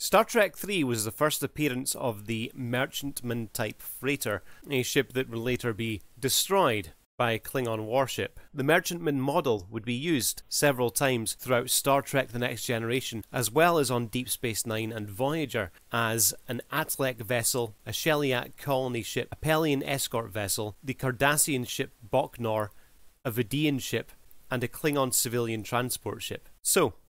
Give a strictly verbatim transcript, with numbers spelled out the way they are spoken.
Star Trek three was the first appearance of the Merchantman-type freighter, a ship that would later be destroyed by a Klingon warship. The Merchantman model would be used several times throughout Star Trek The Next Generation, as well as on Deep Space Nine and Voyager, as an Atlek vessel, a Sheliak colony ship, a Pelian escort vessel, the Cardassian ship Bok'Nor, a Vidian ship, and a Klingon civilian transport ship. So,